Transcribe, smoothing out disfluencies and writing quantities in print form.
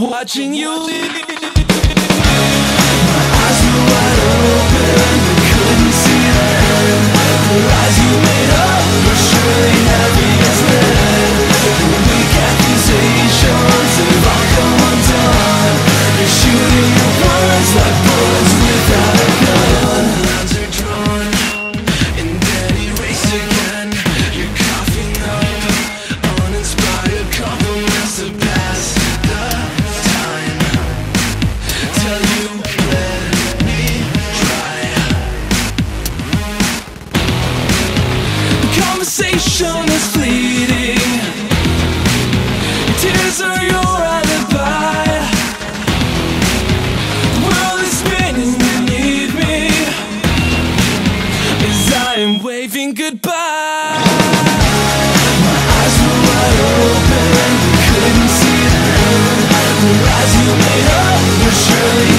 watching you leave. My eyes were wide open, but couldn't see the end. The lies you made up were surely heavy as lead. The weak accusations have all come undone. You're shooting your words like bullets without a gun. Lines are drawn and then erased again. You're coughing up uninspired compliments to pass the time. Tell you let me try. The conversation is fleeting. Your tears are your alibi. The world is spinning beneath me as I am waving goodbye. My eyes were wide open, but couldn't see the end. The lies you made up were surely